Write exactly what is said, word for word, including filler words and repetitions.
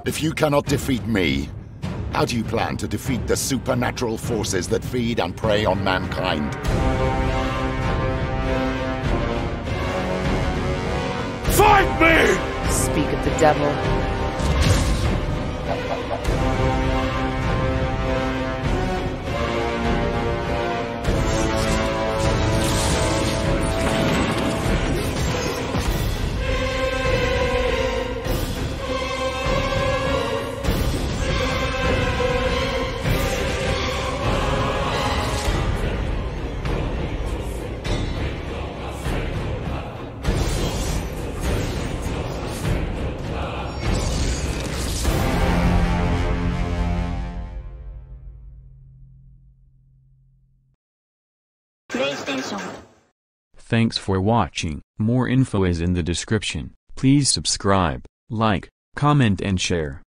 If you cannot defeat me, how do you plan to defeat the supernatural forces that feed and prey on mankind? Fight me! Speak of the devil. Thanks for watching. More info is in the description. Please subscribe, like, comment and share.